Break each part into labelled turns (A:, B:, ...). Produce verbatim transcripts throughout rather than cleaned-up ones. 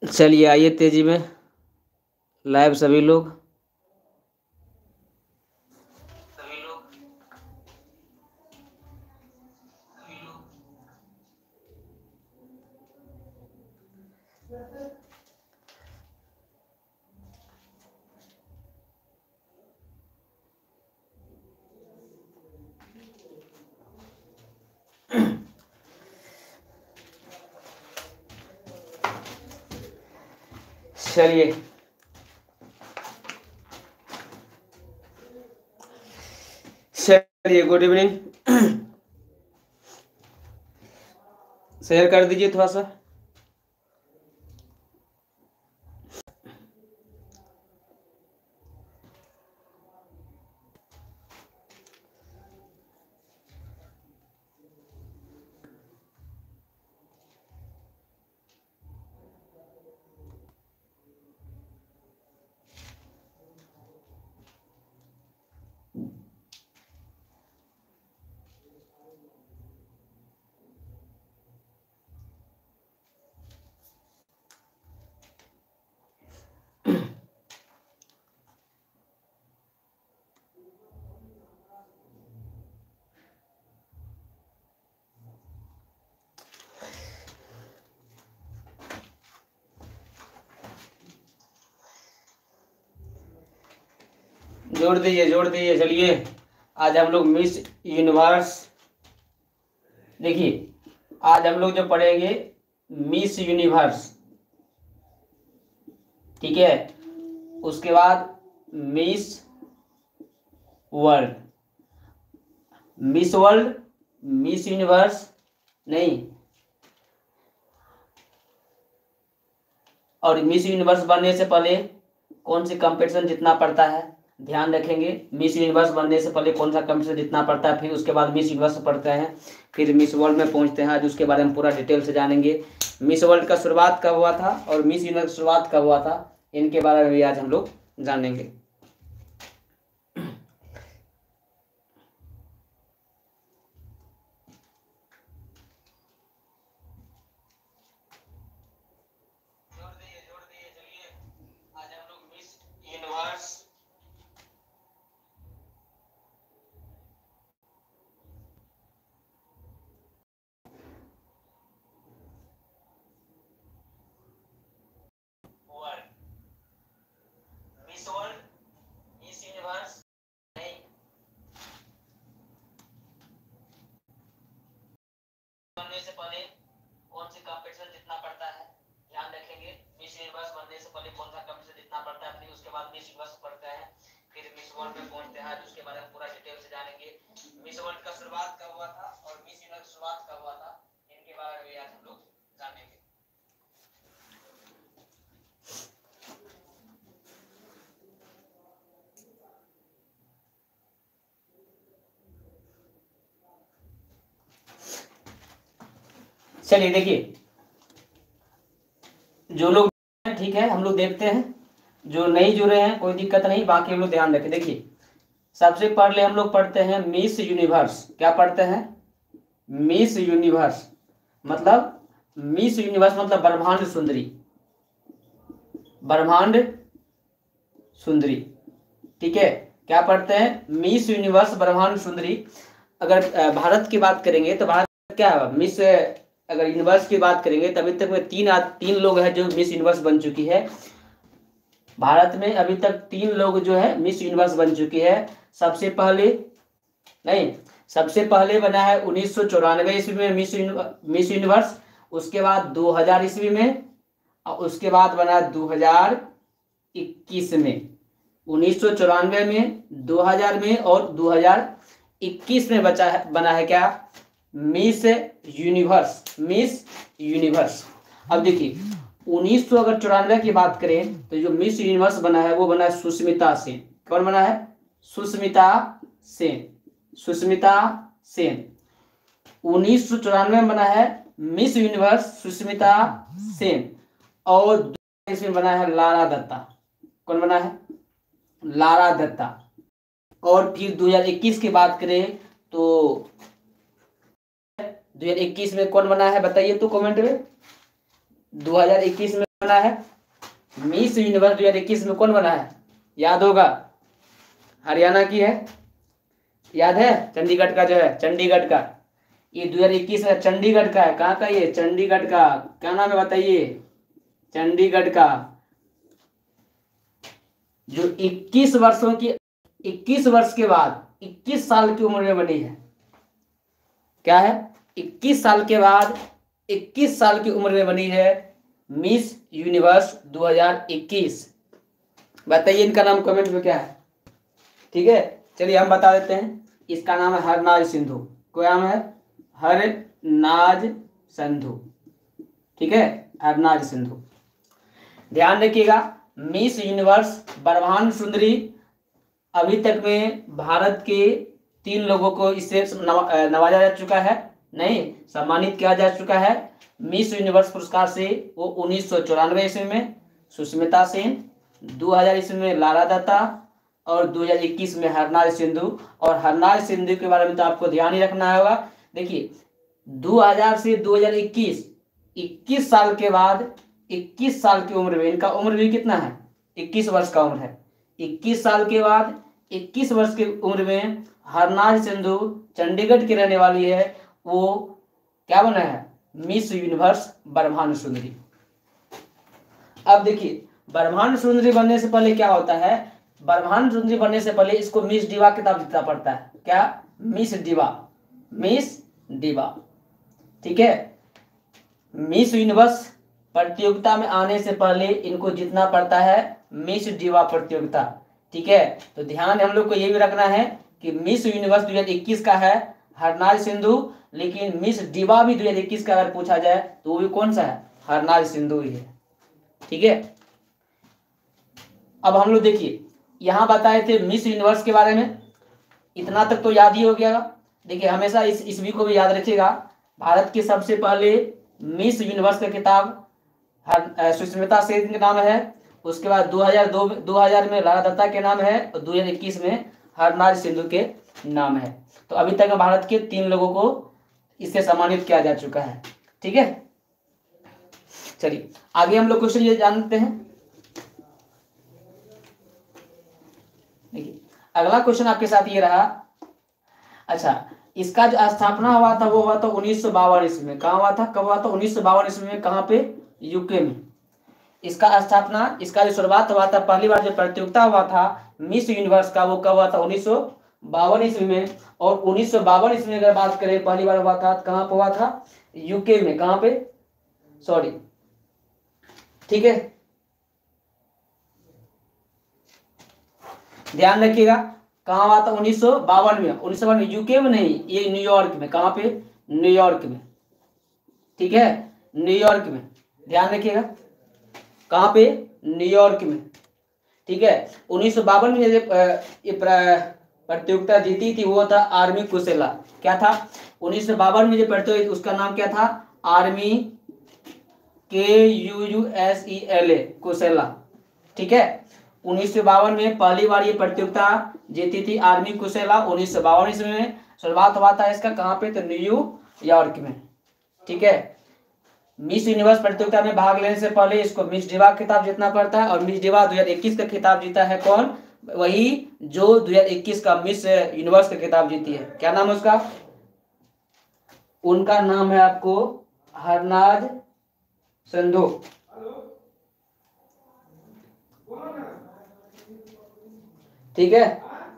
A: चलिए आइए तेजी में लाइव सभी लोग सभी लोग सभी लोग चलिए चलिए गुड इवनिंग। शेयर कर दीजिए थोड़ा सा। जोड़ दीजिए जोड़ दीजिए। चलिए आज हम लोग मिस यूनिवर्स, देखिए आज हम लोग जो पढ़ेंगे मिस यूनिवर्स, ठीक है। उसके बाद Miss World, Miss World, Miss Universe नहीं, और मिस यूनिवर्स बनने से पहले कौन सी कंपटीशन जितना पड़ता है ध्यान रखेंगे। मिस यूनिवर्स बनने से पहले कौन सा कंपटीशन जितना पड़ता है, फिर उसके बाद मिस यूनिवर्स पढ़ते हैं, फिर मिस वर्ल्ड में पहुंचते हैं। आज उसके बारे में पूरा डिटेल से जानेंगे। मिस वर्ल्ड का शुरुआत कब हुआ था और मिस यूनिवर्स शुरुआत कब हुआ था, इनके बारे में भी आज हम लोग जानेंगे। से पहले कौन सी कंपटीशन जितना पड़ता है ध्यान रखेंगे। मिस यूनिवर्स बनने से पहले कौन सा कंपटीशन जितना पड़ता है, फिर उसके बाद मिस यूनिवर्स पढ़ते हैं, फिर मिस वर्ल्ड में पहुंचते हैं। आज उसके बारे में पूरा डिटेल से जानेंगे। मिस वर्ल्ड का शुरुआत कब हुआ था और मिस यूनिवर्स शुरुआत कब हुआ था, इनके बारे में आज हम लोग जानेंगे। चलिए देखिए, जो लोग ठीक है हम लोग देखते हैं, जो नहीं जुड़े हैं कोई दिक्कत नहीं, बाकी हम लोग ध्यान रखें। देखिए सबसे पहले हम लोग पढ़ते हैं मिस यूनिवर्स। क्या पढ़ते हैं? मिस यूनिवर्स मतलब मिस यूनिवर्स मतलब ब्रह्मांड सुंदरी, ब्रह्मांड सुंदरी, ठीक है। क्या पढ़ते हैं? मिस यूनिवर्स ब्रह्मांड सुंदरी। अगर भारत की बात करेंगे तो भारत क्या है मिस, अगर यूनिवर्स की बात करेंगे तो अभी तक में तीन तीन लोग हैं जो मिस यूनिवर्स बन चुकी है। भारत में अभी तक तीन लोग जो है मिस यूनिवर्स बन चुकी है। सबसे पहले नहीं, सबसे पहले बना है उन्नीस सौ चौरानवे ईस्वी में मिस मिस यूनिवर्स, उसके बाद दो हजार ईस्वी में, और उसके बाद बना दो हजार इक्कीस में। उन्नीस सौ चौरानवे में, दो हजार में और दो हजार इक्कीस में बचा है, बना है क्या? Miss Universe, Miss Universe. अब देखिए उन्नीस सौ अगर चौरानवे की बात करें तो जो मिस यूनिवर्स बना है वो बना है सुष्मिता सेन। कौन बना है? सुष्मिता सेन, सुष्मिता सेन। उन्नीस सौ चौरानवे में बना है मिस यूनिवर्स सुष्मिता सेन, और इसमें बना है लारा दत्ता। कौन बना है? लारा दत्ता। और फिर दो हजार इक्कीस की बात करें तो दो हजार इक्कीस में कौन बना है बताइए तो कमेंट में। दो हजार इक्कीस में बना है? मिस यूनिवर्स दो हजार इक्कीस में कौन बना है? याद होगा, हरियाणा की है, याद है, चंडीगढ़ का जो है, चंडीगढ़ का, ये दो हजार इक्कीस में चंडीगढ़ का है। कहाँ का ये? चंडीगढ़ का। क्या नाम है बताइए? चंडीगढ़ का। जो इक्कीस वर्षों की इक्कीस वर्ष के बाद इक्कीस साल की उम्र में बनी है। क्या है? इक्कीस साल के बाद इक्कीस साल की उम्र में बनी है मिस यूनिवर्स दो हजार इक्कीस। बताइए इनका नाम कमेंट में क्या है? ठीक है, चलिए हम बता देते हैं। इसका नाम है हरनाज सिंधु। क्या नाम है? हरनाज सिंधु। ठीक है, हरनाज सिंधु। ध्यान रखिएगा, मिस यूनिवर्स ब्रह्मांड सुंदरी अभी तक में भारत के तीन लोगों को इससे नवाजा जा चुका है, नहीं सम्मानित किया जा चुका है मिस यूनिवर्स पुरस्कार से। वो उन्नीस सौ चौरानवे ईस्वी में सुष्मिता सेन, दो हजार ईस्वी में लारा दत्ता और दो हजार इक्कीस में हरनाज सिंधु। और हरनाज सिंधु के बारे में तो आपको ध्यान ही रखना होगा। देखिए दो हजार से दो हजार इक्कीस इक्कीस साल के बाद इक्कीस साल की उम्र में, इनका उम्र भी कितना है? इक्कीस वर्ष का उम्र है। इक्कीस साल के बाद इक्कीस वर्ष की उम्र में हरनाज सिंधु चंडीगढ़ की रहने वाली है। वो क्या बना है? मिस यूनिवर्स ब्रह्मांड सुंदरी। अब देखिए ब्रह्मांड सुंदरी बनने से पहले क्या होता है? ब्रह्मांड सुंदरी बनने से पहले इसको मिस डिवा किताब जीतना पड़ता है। क्या? Miss Diva, Miss Diva. ठीक है, मिस यूनिवर्स प्रतियोगिता में आने से पहले इनको जीतना पड़ता है मिस डिवा प्रतियोगिता। ठीक है, तो ध्यान हम लोग को ये भी रखना है कि मिस यूनिवर्स दो हजार इक्कीस का है हरनाज सिंधु, लेकिन मिस डिवा भी दो हजार इक्कीस का अगर पूछा जाए तो वो भी कौन सा है? हरनाज सिंधु ही है। ठीक है, अब हम लोग देखिए यहाँ बताए थे मिस यूनिवर्स के बारे में, इतना तक तो याद ही हो गया। देखिए हमेशा इस ईस्वी को भी याद रखिएगा। भारत की सबसे पहले मिस यूनिवर्स का खिताब सुष्मिता सेन के नाम है। उसके बाद दो हजार दो दो हजार में लारा दत्ता के नाम है और दो हजार इक्कीस में हरनाज सिंधु के नाम है। तो अभी तक भारत के तीन लोगों को इससे सम्मानित किया जा चुका है। ठीक है, चलिए आगे हम लोग क्वेश्चन ये जानते हैं। देखिए अगला क्वेश्चन आपके साथ ये रहा। अच्छा, इसका जो स्थापना हुआ था वो हुआ था उन्नीस सौ बावन ईस्वी में। कहाँ हुआ था? कब हुआ था? उन्नीस सौ बावन ईस्वी में। कहाँ पे? यूके में। इसका स्थापना, इसका जो शुरुआत हुआ था, पहली बार जो प्रतियोगिता हुआ था मिस यूनिवर्स का, वो कब हुआ था? उन्नीस सौ बावन ईस्वी में। और उन्नीस सौ बावन ईस्वी में अगर बात करें पहली बार हुआ था, कहाँ पे हुआ था? यूके में। कहाँ पे? सॉरी, ठीक है, ध्यान रखिएगा कहाँ हुआ था? उन्नीस सौ बावन में। उन्नीस सौ बावन में यूके में नहीं, ये न्यूयॉर्क में। कहाँ पे? न्यूयॉर्क में। ठीक है, न्यूयॉर्क में, ध्यान रखिएगा कहाँ पे? न्यूयॉर्क में। ठीक है, उन्नीस सौ बावन में ये प्रतियोगिता जीती थी वो था आर्मी कुसेला। क्या था? उन्नीस सौ बावन में जो प्रतियोगिता, उसका नाम क्या था? आर्मी के यू यू एस ई एल ए कुसेला। ठीक है, उन्नीस सौ बावन में पहली बार ये प्रतियोगिता जीती थी आर्मी कुसेला। उन्नीस सौ बावन ईस्वी में शुरुआत हुआ था इसका। कहाँ पे? तो न्यूयॉर्क में। ठीक है, मिस यूनिवर्स प्रतियोगिता में भाग लेने से पहले इसको मिस डिवा खिताब जीतना पड़ता है। और मिस डिवा दो हजार इक्कीस का खिताब जीता है कौन? वही जो दो हजार इक्कीस का मिस यूनिवर्स का खिताब जीती है। क्या नाम है उसका? उनका नाम है आपको हरनाज सिंधु। ठीक है,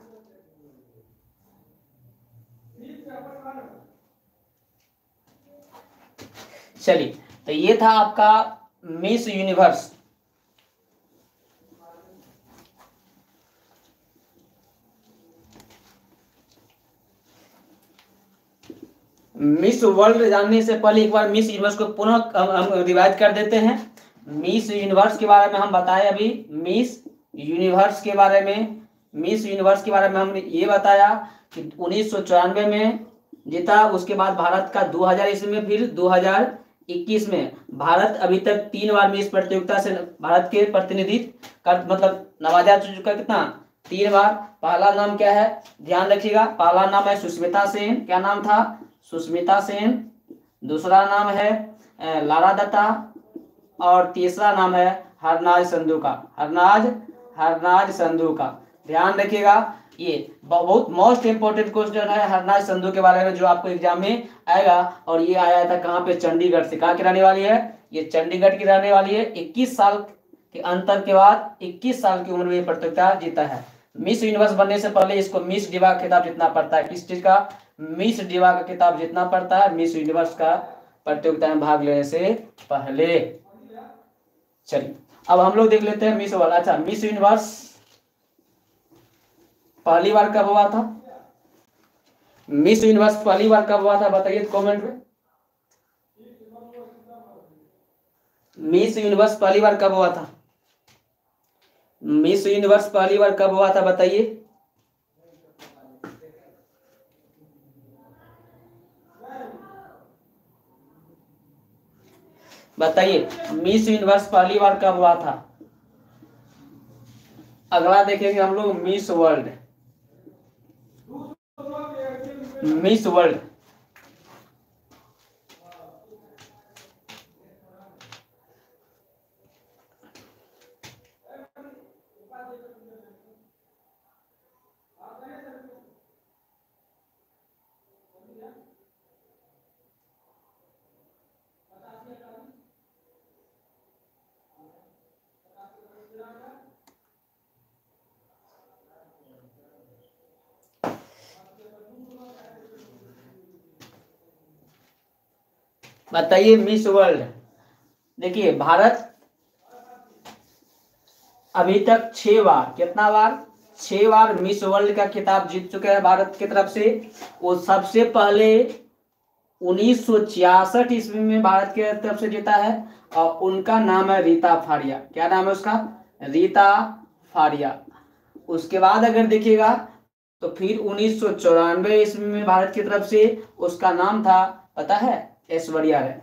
A: चलिए तो ये था आपका मिस यूनिवर्स। मिस वर्ल्ड जानने से पहले एक बार मिस यूनिवर्स को पुनः हम रिवाइज कर देते हैं। मिस यूनिवर्स के बारे में हम बताए अभी। मिस यूनिवर्स के बारे में मिस यूनिवर्स के बारे में हमने ये बताया कि उन्नीस सौ चौरानवे में जीता। उसके बाद भारत का दो हजार ईस्वी में, फिर दो हजार इक्कीस में। भारत अभी तक तीन बार मिस प्रतियोगिता से भारत के प्रतिनिधित्व कर मतलब नवाजा चुका। कितना? तीन बार। पहला नाम क्या है? ध्यान रखिएगा, पहला नाम है सुष्मिता सेन। क्या नाम था? सुष्मिता सेन। दूसरा नाम है लारा दत्ता। और तीसरा नाम है हरनाज संधू का। हरनाज हरनाज संधू का ध्यान रखिएगा, ये बहुत मोस्ट इंपोर्टेंट क्वेश्चन है हरनाज संधू के बारे में, जो आपको एग्जाम में आएगा। और ये आया था कहाँ पे, चंडीगढ़ से। कहाँ की रहने वाली है, ये चंडीगढ़ की रहने वाली है। इक्कीस साल के अंतर के बाद इक्कीस साल की उम्र में प्रतियोगिता जीता है। मिस यूनिवर्स बनने से पहले इसको मिस डिवा का खिताब जीतना पड़ता है। किस चीज का, मिस डिवा का खिताब जीतना पड़ता है मिस यूनिवर्स का प्रतियोगिता में भाग लेने से पहले। चलिए अब हम लोग देख लेते हैं मिस वर्ल्ड। अच्छा, मिस यूनिवर्स पहली बार कब हुआ था, मिस यूनिवर्स पहली बार कब हुआ था बताइए कमेंट में। मिस यूनिवर्स पहली बार कब हुआ था, मिस यूनिवर्स पहली बार कब हुआ था बताइए। बताइए मिस यूनिवर्स पहली बार कब हुआ था। अगला देखेंगे हम लोग मिस वर्ल्ड। मिस वर्ल्ड बताइए मिस वर्ल्ड। देखिए भारत अभी तक छह बार, कितना बार, छह बार मिस वर्ल्ड का खिताब जीत चुके हैं भारत की तरफ से। वो सबसे पहले उन्नीस सौ छियासठ ईस्वी में भारत की तरफ से जीता है और उनका नाम है रीता फारिया। क्या नाम है उसका, रीता फारिया। उसके बाद अगर देखिएगा तो फिर उन्नीस सौ चौरानवे ईस्वी में भारत की तरफ से, उसका नाम था पता है, ऐश्वर्या राय।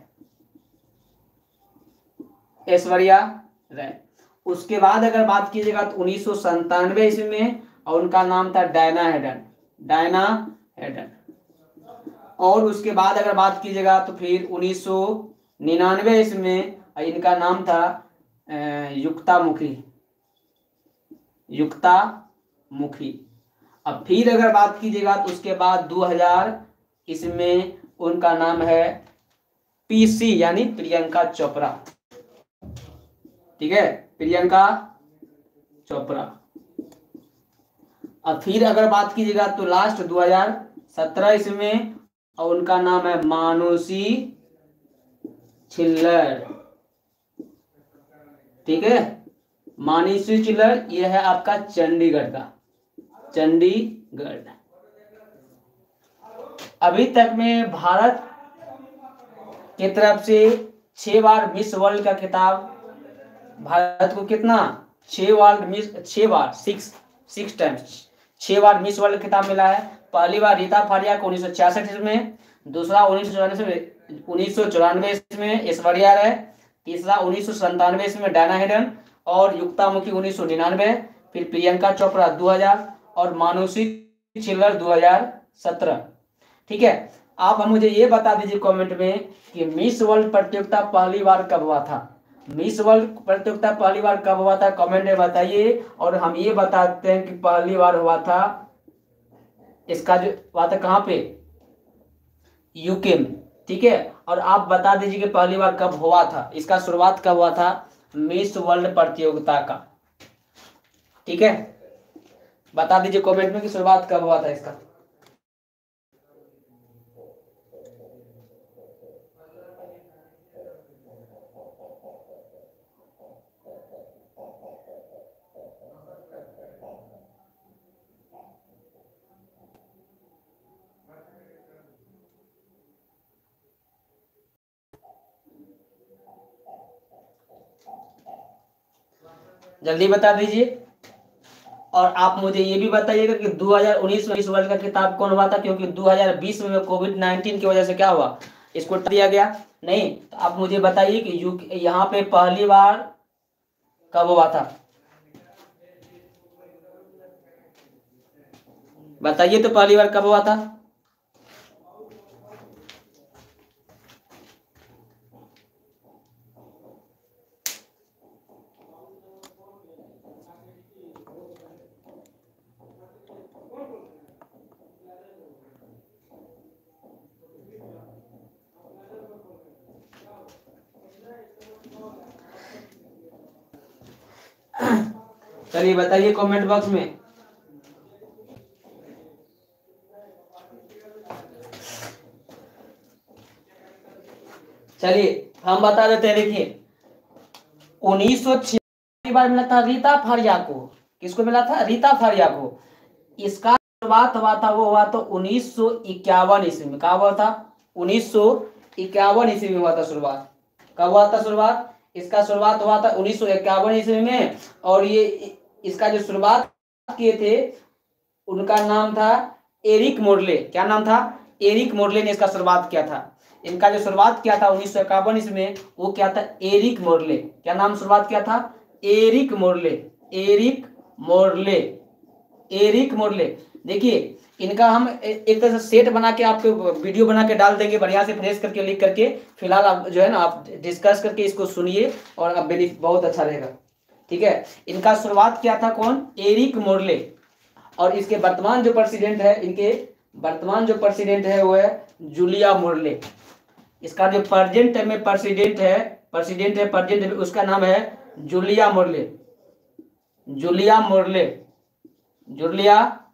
A: ऐश्वर्या राय। उसके बाद अगर बात कीजिएगा तो उन्नीस सौ संतानवे ईस्वी में, और उनका नाम था डायना हेडन। Diana Hayden. और उसके बाद अगर बात कीजिएगा तो फिर उन्नीस सौ निन्यानवे ईस्वी में इनका नाम था युक्ता मुखी। युक्ता मुखी। अब फिर अगर बात कीजिएगा तो उसके बाद दो हज़ार इसमें उनका नाम है पीसी यानी प्रियंका चोपड़ा। ठीक है, प्रियंका चोपड़ा। अब फिर अगर बात कीजिएगा तो लास्ट दो हज़ार सत्रह इसमें, और उनका नाम है मानुषी छिल्लर। ठीक है, मानुषी छिल्लर, यह है आपका चंडीगढ़ का, चंडीगढ़। अभी तक में भारत की तरफ से छह बार मिस वर्ल्ड का खिताब, भारत को कितना, छह बार मिस, छह बार सिक्स सिक्स टाइम्स छह बार मिस वर्ल्ड खिताब मिला है। पहली बार रीता फारिया को उन्नीस सौ छियासठ में, दूसरा उन्नीस सौ चौरानवे उन्नीस सौ चौरानवे में ऐश्वर्या राय, तीसरा उन्नीस सौ संतानवे में डायना हेडन, और युक्ता मुखी उन्नीस सौ निन्यानवे, फिर प्रियंका चोपड़ा दो हज़ार और मानुषी छिल्लर दो हज़ार सत्रह। ठीक है, आप हम मुझे ये बता दीजिए कमेंट में कि मिस वर्ल्ड प्रतियोगिता पहली बार कब हुआ था। मिस वर्ल्ड प्रतियोगिता पहली बार कब हुआ था कमेंट में बताइए। और हम ये बताते हैं कि पहली बार हुआ था, इसका जो हुआ था कहाँ पे, यूके में। ठीक है, और आप बता दीजिए कि पहली बार कब हुआ था, इसका शुरुआत कब हुआ था मिस वर्ल्ड प्रतियोगिता का। ठीक है, बता दीजिए कमेंट में कि शुरुआत कब हुआ था इसका। जल्दी बता दीजिए। और आप मुझे ये भी बताइएगा कि दो हज़ार उन्नीस में इस वर्ल्ड का खिताब कौन हुआ था, क्योंकि दो हज़ार बीस में कोविड नाइन्टीन की वजह से क्या हुआ, इसको दिया गया नहीं। तो आप मुझे बताइए कि यू यहाँ पे पहली बार कब हुआ था, बताइए तो पहली बार कब हुआ था। चलिए बताइए कमेंट बॉक्स में। चलिए हम बता देते हैं, देखिए उन्नीस सौ छियासी बार मिला था रीता फारिया को। किसको मिला था? रीता फारिया को। इसका शुरुआत हुआ था, वो हुआ तो उन्नीस सौ इक्यावन ईस्वी में। कहा हुआ था? उन्नीस सौ इक्यावन ईस्वी में हुआ था शुरुआत। कब हुआ था शुरुआत? इसका शुरुआत हुआ था उन्नीस सौ इक्यावन ईस्वी में। और ये इसका जो शुरुआत किए थे उनका नाम था एरिक मोर्ले। क्या नाम था? एरिक मोर्ले ने इसका शुरुआत किया था। इनका जो शुरुआत किया था उन्नीस सौ इक्यावन ईस्वी में, वो क्या था? Eric Morley. क्या नाम शुरुआत किया था? Eric Morley. Eric Morley. Eric Morley. देखिए इनका हम एक तरह से सेट बना के आपको वीडियो बना के डाल देंगे, बढ़िया से फ्रेश करके लिख करके। फिलहाल आप जो है ना आप डिस्कस करके इसको सुनिए और अब बहुत अच्छा रहेगा। ठीक है, इनका शुरुआत किया था कौन? Eric Morley. और इसके वर्तमान जो प्रेसिडेंट है, इनके वर्तमान जो प्रेसिडेंट है वो है जूलिया मोर्ले। इसका जो प्रेजेंट में प्रेसिडेंट है प्रेसिडेंट है प्रेजेंट उसका नाम है Julia Morley. Julia Morley. Julia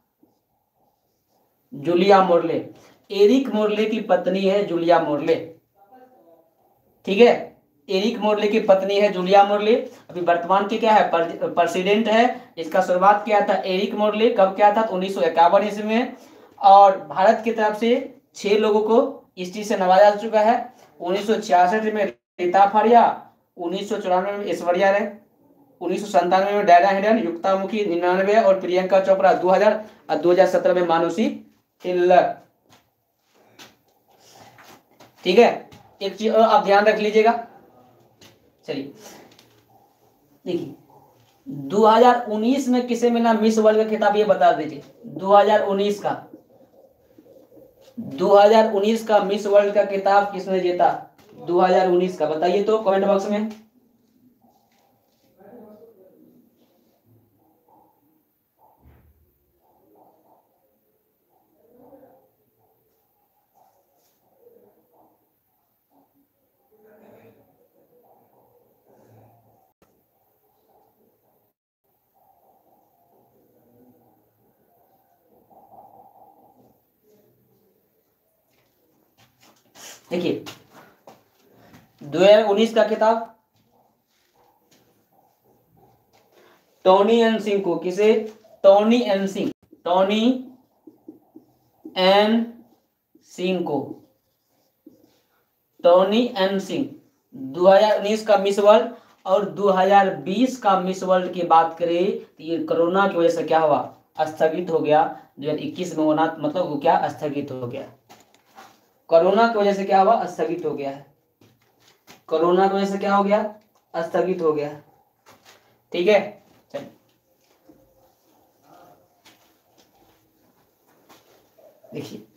A: Julia Morley. Eric Morley की पत्नी है जूलिया मोर्ले। ठीक है, एरिक मोर्ले की पत्नी है जूलिया मोर्ले। अभी वर्तमान की क्या है? प्रेसिडेंट है। इसका शुरुआत किया था एरिक मोर्ले। कब किया था? उन्नीस सौ इक्यावन ईस्वी में। और भारत की तरफ से छह लोगों को इस चीज से नवाजा जा चुका है। उन्नीस सौ छियासठ में रीता फारिया, उन्नीस सौ चौरानवे में ऐश्वर्या राय, उन्नीस सौ संतानवे में डायना हेडन, युक्ता मुखी निन्यानवे और प्रियंका चोपड़ा दो हजार और दो हजार सत्रह में मानुषी थिल्लर। ठीक है, एक चीज आप ध्यान रख लीजिएगा। चलिए देखिए दो हज़ार उन्नीस में किसे मिला मिस वर्ल्ड का खिताब? ये बता दीजिए। दो हज़ार उन्नीस का दो हज़ार उन्नीस का मिस वर्ल्ड का खिताब किसने जीता? दो हज़ार उन्नीस का बताइए तो कमेंट बॉक्स में। देखिए दो हज़ार उन्नीस का खिताब टोनी एन सिंह को। किसे? Toni Ann Singh. Toni Ann Singh को। Toni Ann Singh. दो हज़ार उन्नीस का मिस वर्ल्ड। और दो हज़ार बीस का मिस वर्ल्ड की बात करें तो ये कोरोना की वजह से क्या हुआ? स्थगित हो गया। दो हज़ार इक्कीस में होना मतलब वो क्या? स्थगित हो गया। कोरोना की वजह से क्या हुआ? स्थगित हो गया है। कोरोना की वजह से क्या हो गया? स्थगित हो गया। ठीक है, चलिए देखिए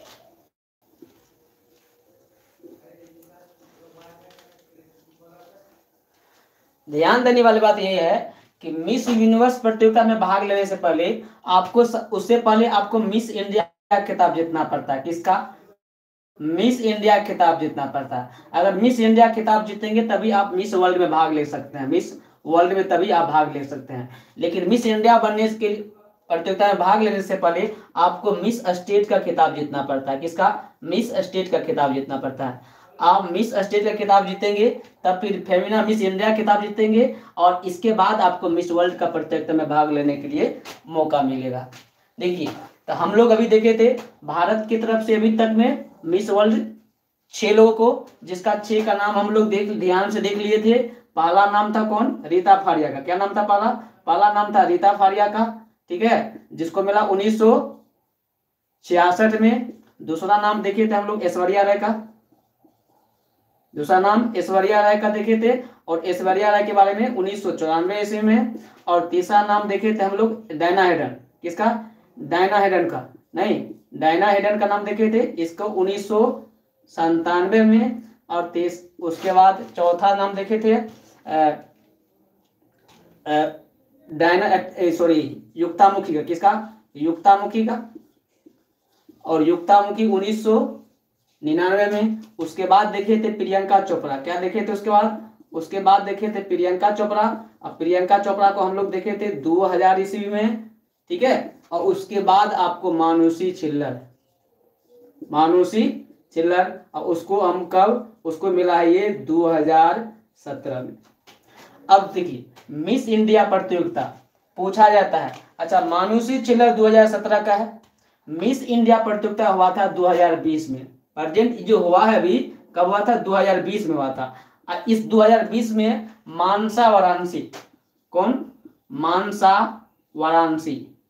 A: ध्यान देने वाली बात यह है कि मिस यूनिवर्स प्रतियोगिता में भाग लेने से पहले आपको उससे पहले आपको मिस इंडिया खिताब जीतना पड़ता है। किसका? मिस इंडिया खिताब जीतना पड़ता है। अगर मिस इंडिया खिताब जीतेंगे तभी आप मिस वर्ल्ड में भाग ले सकते हैं। मिस वर्ल्ड में तभी आप भाग ले सकते हैं। लेकिन मिस इंडिया बनने के प्रतियोगिता में भाग लेने से पहले आपको मिस स्टेट का खिताब जीतना पड़ता है। किसका? मिस स्टेट का खिताब जीतना पड़ता है। आप मिस स्टेट का खिताब जीतेंगे तब फिर फेमिना मिस इंडिया खिताब जीतेंगे और इसके बाद आपको मिस वर्ल्ड का प्रतियोगिता में भाग लेने के लिए मौका मिलेगा। देखिए तो हम लोग अभी देखे थे भारत की तरफ से अभी तक में मिस वर्ल्ड छह लोगों को, जिसका छह का नाम हम लोग देख ध्यान से देख लिए थे। पहला नाम था कौन? रीता फारिया का। क्या नाम था? पहला पहला नाम था रीता फारिया का। ठीक है, जिसको मिला उन्नीस सौ छियासठ में। दूसरा नाम देखे थे हम लोग ऐश्वर्या राय का। दूसरा नाम ऐश्वर्या राय का देखे थे और ऐश्वर्या राय के बारे में उन्नीस सौ चौरानवे ईस्वी में। और तीसरा नाम देखे थे हम लोग डायना हेडन। किसका? डायना हेडन का। नहीं, डायना हेडन का नाम देखे थे, इसको उन्नीस सौ संतानवे में। और तीस उसके बाद चौथा नाम देखे थे डायना सॉरी युक्तामुखी का। किसका? युक्तामुखी का। और युक्तामुखी उन्नीस सौ निन्यानवे में। उसके बाद देखे थे प्रियंका चोपड़ा। क्या देखे थे उसके बाद? उसके बाद देखे थे प्रियंका चोपड़ा, अब प्रियंका चोपड़ा को हम लोग देखे थे दो हजार ईस्वी में, ठीक है। और उसके बाद आपको मानुषी छिल्लर, मानुषी छिल्लर, और उसको हम कब, उसको मिला है ये दो हजार सत्रह में। अब देखिए मिस इंडिया प्रतियोगिता पूछा जाता है, अच्छा मानुषी छिल्लर दो हजार सत्रह का है, मिस इंडिया प्रतियोगिता हुआ था दो हजार बीस में, प्रेजेंट जो हुआ है अभी कब हुआ था, दो हजार बीस में हुआ था। इस दो हजार बीस में मानसा वाराणसी, कौन, मानसा वाराणसी,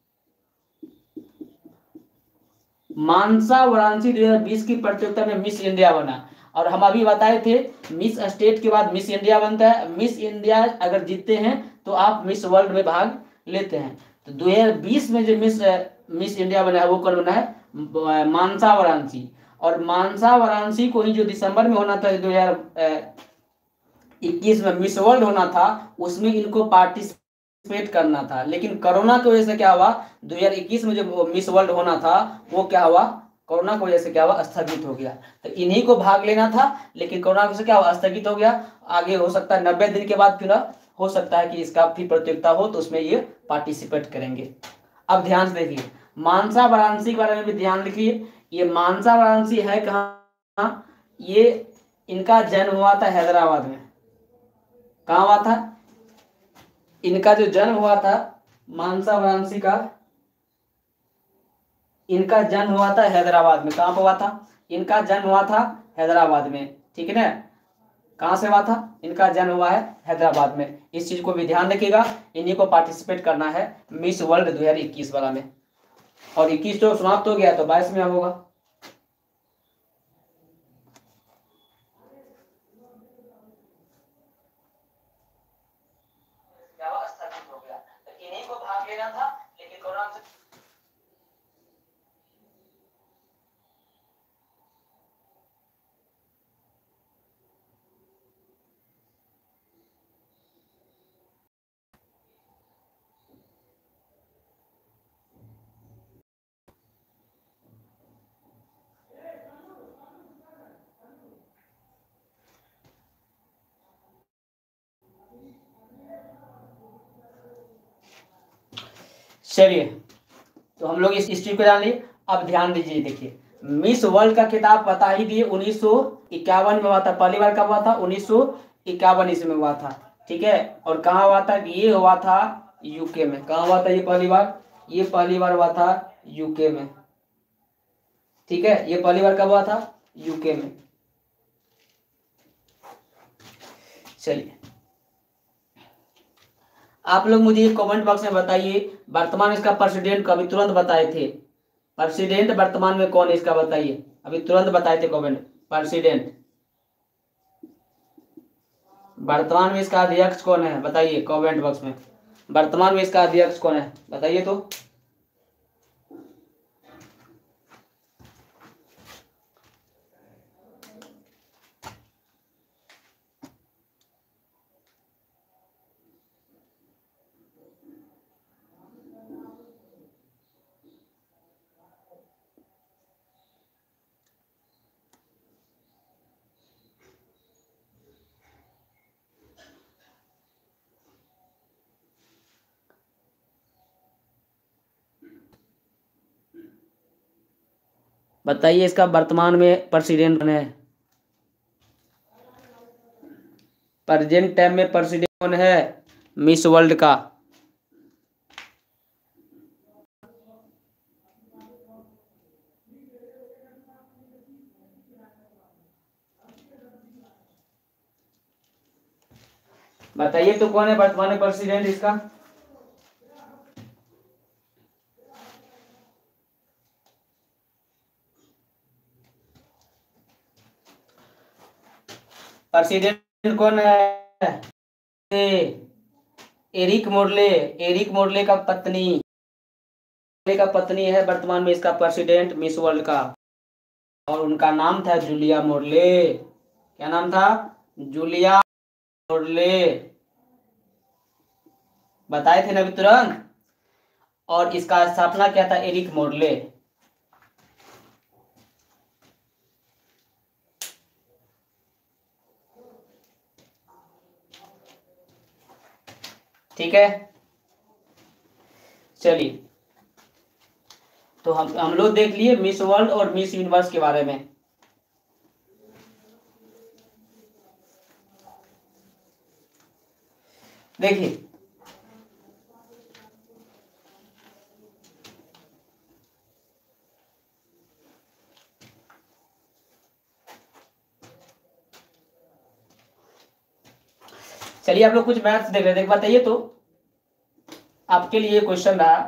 A: मानसा वाराणसी दो हजार बीस की प्रतियोगिता में मिस इंडिया बना। और हम अभी बताए थे मिस स्टेट के बाद मिस इंडिया बनता है, मिस इंडिया अगर जीतते हैं तो आप मिस वर्ल्ड में भाग लेते हैं। तो दो हजार बीस में जो मिस मिस इंडिया बना है वो कौन बना है, मानसा वाराणसी। और मानसा वाराणसी को ही जो दिसंबर में होना था दो हजार इक्कीस में मिस वर्ल्ड होना था, उसमें इनको पार्टिसिपेट करना था, लेकिन कोरोना की वजह से क्या हुआ, दो हजार इक्कीस में जो मिस वर्ल्ड होना था वो क्या हुआ, कोरोना की वजह से क्या हुआ, स्थगित हो गया। तो इन्हीं को भाग लेना था, लेकिन कोरोना की वजह से क्या हुआ, स्थगित हो गया। आगे हो सकता है नब्बे दिन के बाद फिर हो सकता है कि इसका फिर प्रतियोगिता हो तो उसमें ये पार्टिसिपेट करेंगे। अब ध्यान से देखिए मानसा वाराणसी के बारे में भी ध्यान रखिए, ये मानसा वाराणसी है कहाँ, ये इनका जन्म हुआ था हैदराबाद में। कहाँ हुआ था, इनका जो जन्म हुआ था मानसा वाराणसी का, इनका जन्म हुआ था हैदराबाद में। कहाँ पर हुआ था, इनका जन्म हुआ था हैदराबाद में, ठीक है ना। कहाँ से हुआ था, इनका जन्म हुआ है हैदराबाद में। इस चीज को भी ध्यान रखिएगा, इन्हीं को पार्टिसिपेट करना है मिस वर्ल्ड दो हजार इक्कीस वाला में। और इक्कीस तो समाप्त हो गया तो बाईस में अब होगा। स्थगित हो गया, तो इन्हीं को भाग लेना था, लेकिन कोरोना से चलिए, तो हम लोग इस हिस्ट्री को जान लिए। अब ध्यान दीजिए, देखिए मिस वर्ल्ड का खिताब बता ही दिए उन्नीस सौ इक्यावन में हुआ था, पहली बार कब हुआ था, उन्नीस सौ इक्यावन ईस्वी में हुआ था, ठीक है। और कहाँ हुआ था, ये हुआ था यूके में। कहाँ हुआ था ये पहली बार, ये पहली बार हुआ था यूके में, ठीक है। ये पहली बार कब हुआ था, यूके में। चलिए आप लोग मुझे कमेंट बॉक्स में बताइए वर्तमान इसका प्रेसिडेंट को, अभी तुरंत बताए थे प्रेसिडेंट वर्तमान में कौन है इसका बताइए, अभी तुरंत बताए थे कमेंट, प्रेसिडेंट वर्तमान में इसका अध्यक्ष कौन है बताइए कमेंट बॉक्स में, वर्तमान में इसका अध्यक्ष कौन है बताइए तो। बताइए इसका वर्तमान में प्रेसिडेंट कौन है, प्रेजेंट टाइम में प्रेसिडेंट कौन है मिस वर्ल्ड का। बताइए तो कौन है वर्तमान में प्रेसिडेंट इसका। प्रेसिडेंट कौन है, एरिक मोर्ले, एरिक मोर्ले का पत्नी, का पत्नी है वर्तमान में इसका प्रेसिडेंट मिस वर्ल्ड का, और उनका नाम था जूलिया मोर्ले। क्या नाम था, जूलिया मोर्ले, बताए थे ना अभी तुरंत। और इसका स्थापना क्या था, एरिक मोर्ले। ठीक है, चलिए तो हम हम लोग देख लिए मिस वर्ल्ड और मिस यूनिवर्स के बारे में। देखिए चलिए आप लोग कुछ मैथ्स देख रहे थे, बताइए तो आपके लिए क्वेश्चन रहा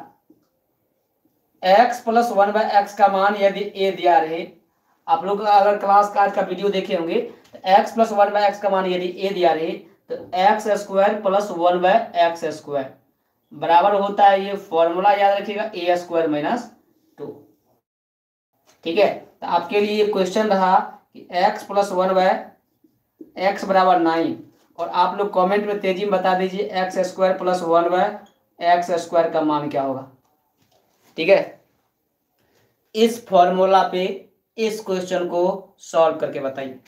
A: x plus one by x का मान यदि a दिया रहे, आप लोग अगर क्लास का आज का वीडियो देखे होंगे तो x plus one by x का मान यदि a दिया रहे तो x square plus one by x square बराबर होता है, ये फॉर्मूला याद रखिएगा, ए स्क्वायर माइनस टू। ठीक है, तो आपके लिए क्वेश्चन रहा कि x plus one by x बराबर नाइन, और आप लोग कमेंट में तेजी में बता दीजिए x square plus one by x square का मान क्या होगा। ठीक है, इस फॉर्मूला पे इस क्वेश्चन को सॉल्व करके बताइए।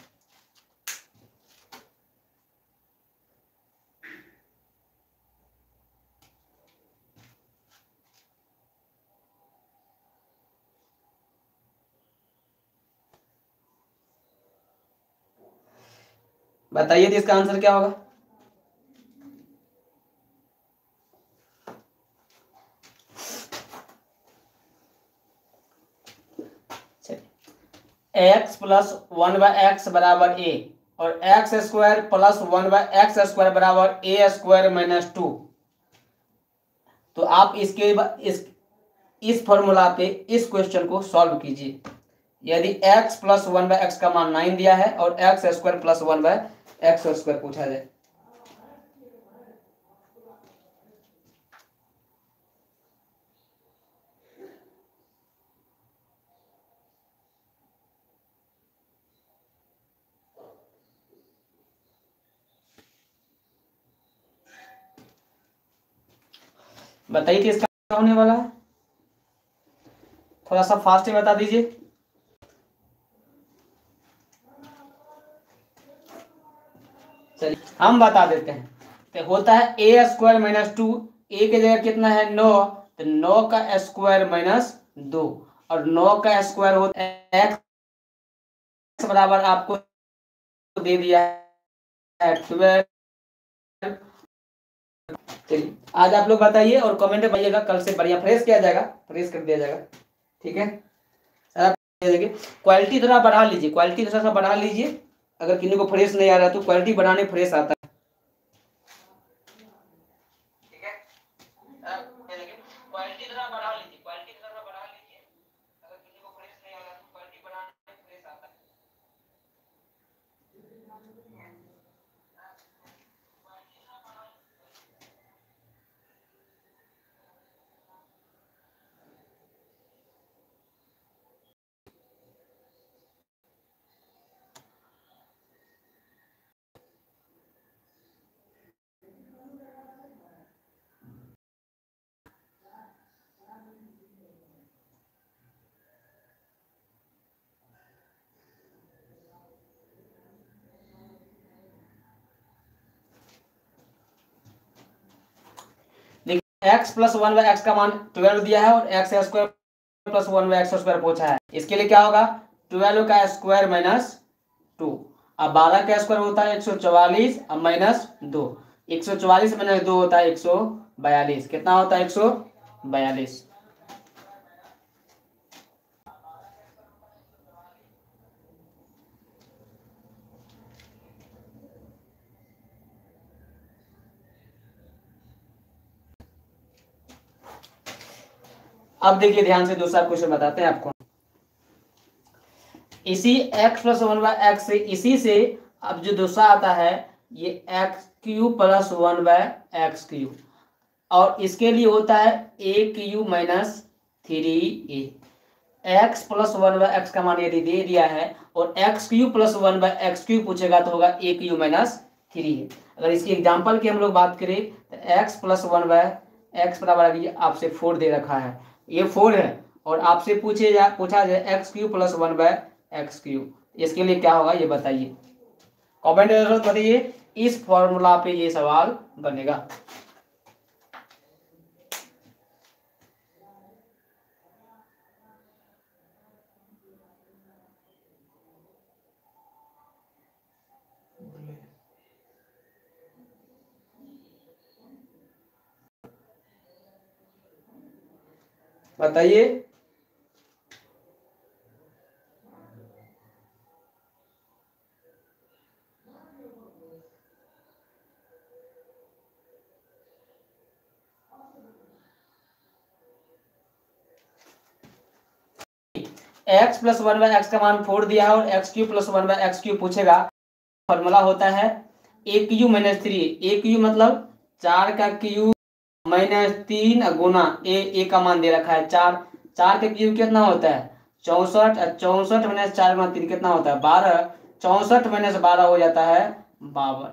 A: बताइए तो इसका आंसर क्या होगा। X plus one by x बराबर ए और x square plus one by x square बराबर ए स्क्वायर माइनस टू। तो आप इसके इस इस फॉर्मूला पे इस क्वेश्चन को सॉल्व कीजिए। यदि x plus one by x का मान नाइन दिया है और x square plus one by x square पूछा जाए, बताइए कि इसका क्या होने वाला है, थोड़ा सा फास्ट ही बता दीजिए। चलिए हम बता देते हैं, तो होता है a square minus two, a की जगह कितना है नौ, तो नौ का स्क्वायर माइनस दो, और नौ का स्क्वायर होता है एक्स बराबर आपको दे दिया है ट्वेल्व। चलिए आज आप लोग बताइए और कमेंट में बताइएगा, कल से बढ़िया फ्रेश किया जाएगा, फ्रेश कर दिया जाएगा। ठीक है, क्वालिटी थोड़ा बढ़ा लीजिए, क्वालिटी थोड़ा सा बढ़ा लीजिए, अगर किसी को फ्रेश नहीं आ रहा तो क्वालिटी बढ़ाने फ्रेश आता है। ठीक है, क्वालिटी थोड़ा बढ़ा लीजिए, क्वालिटी थोड़ा बढ़ा लीजिए, अगर किसी को फ्रेश नहीं आ रहा तो क्वालिटी बढ़ाने फ्रेश आता है। X plus one by x का मान ट्वेल्व दिया है और x square plus one by x square पूछा है, इसके लिए क्या होगा ट्वेल्व का स्क्वायर माइनस टू। अब बारह का स्क्वायर होता है एक सौ चौवालीस, अब माइनस दो, एक सौ चौवालीस माइनस दो होता है एक सौ बयालीस, कितना होता है एक सौ बयालीस। अब देखिए ध्यान से दूसरा क्वेश्चन बताते हैं आपको, इसी x plus one by x से इसी से अब जो दूसरा आता है ये x cube plus one by x cube, और इसके लिए होता है a cube minus three a. X plus one by x का मान यदि दे दिया है और x cube plus one by x cube पूछेगा तो होगा ए क्यू माइनस थ्री है। अगर इसकी एग्जाम्पल की हम लोग बात करें तो x plus one by x बराबर अभी आपसे फोर दे रखा है, ये फोर है, और आपसे पूछे जा पूछा जाए x cube plus one by x cube, इसके लिए क्या होगा ये बताइए, कमेंट में बताइए। इस फॉर्मूला पे ये सवाल बनेगा। बताइए। X plus one by x का मान फोर दिया है और x cube plus one by x cube पूछेगा। फॉर्मूला होता है a cube minus three. A cube मतलब चार का क्यू माइनस तीन गुना ए ए का मान दे रखा है चार। चार का क्यू कितना होता है चौसठ। चौसठ माइनस चार गुना तीन कितना होता है बारह। चौसठ माइनस बारह हो जाता है बावन।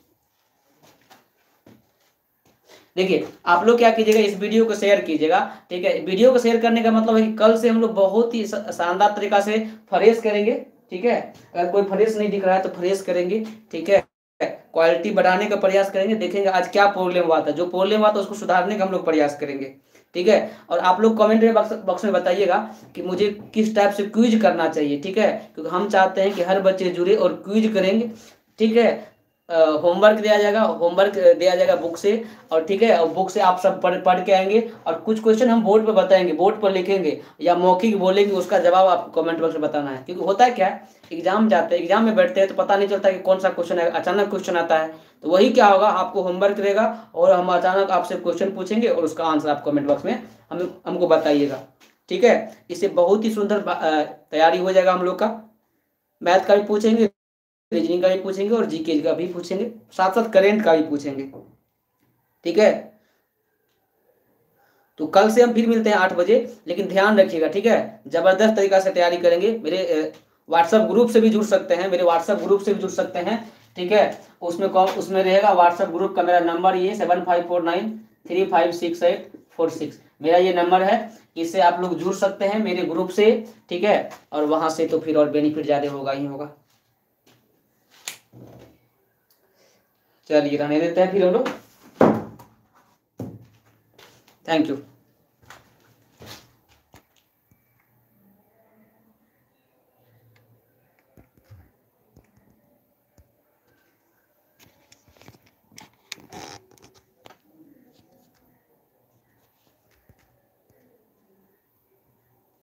A: देखिए आप लोग क्या कीजिएगा, इस वीडियो को शेयर कीजिएगा। ठीक है, वीडियो को शेयर करने का मतलब है कि कल से हम लोग बहुत ही शानदार तरीका से फ्रेश करेंगे। ठीक है, अगर कोई फ्रेश नहीं दिख रहा है तो फ्रेश करेंगे। ठीक है, क्वालिटी बढ़ाने का प्रयास करेंगे। देखेंगे आज क्या प्रॉब्लम हुआ था, जो प्रॉब्लम हुआ था उसको सुधारने का हम लोग प्रयास करेंगे। ठीक है, और आप लोग कमेंट में बॉक्स में बताइएगा कि मुझे किस टाइप से क्विज करना चाहिए। ठीक है, क्योंकि हम चाहते हैं कि हर बच्चे जुड़े और क्विज करेंगे। ठीक है, होमवर्क दिया जाएगा, होमवर्क दिया जाएगा बुक से। और ठीक है, और बुक से आप सब पढ़ पढ़ के आएंगे और कुछ क्वेश्चन हम बोर्ड पे बताएंगे, बोर्ड पर लिखेंगे या मौखिक बोलेंगे, उसका जवाब आपको कमेंट बॉक्स में बताना है। क्योंकि होता है क्या, एग्जाम जाते हैं, एग्जाम में बैठते हैं तो पता नहीं चलता कि कौन सा क्वेश्चन है, अचानक क्वेश्चन आता है। तो वही क्या होगा, आपको होमवर्क रहेगा और हम अचानक आपसे क्वेश्चन पूछेंगे और उसका आंसर आप कमेंट बॉक्स में हम हमको बताइएगा। ठीक है, इससे बहुत ही सुंदर तैयारी हो जाएगा हम लोग का। मैथ का भी पूछेंगे, रीजनिंग का भी पूछेंगे और जीके का भी पूछेंगे, साथ साथ करेंट का भी पूछेंगे। ठीक है, तो कल से हम फिर मिलते हैं आठ बजे। लेकिन ध्यान रखिएगा, ठीक है, जबरदस्त तरीका से तैयारी करेंगे। मेरे व्हाट्सएप ग्रुप से भी जुड़ सकते हैं, मेरे व्हाट्सएप ग्रुप से भी जुड़ सकते हैं। ठीक है, उसमें कौन उसमें रहेगा व्हाट्सएप ग्रुप का मेरा नंबर ये seven five four nine three five six eight four six मेरा ये नंबर है। इससे आप लोग जुड़ सकते हैं मेरे ग्रुप से। ठीक है, और वहां से तो फिर और बेनिफिट ज्यादा होगा ही होगा। चलिए रहने देते हैं फिर हम लोग। Thank you.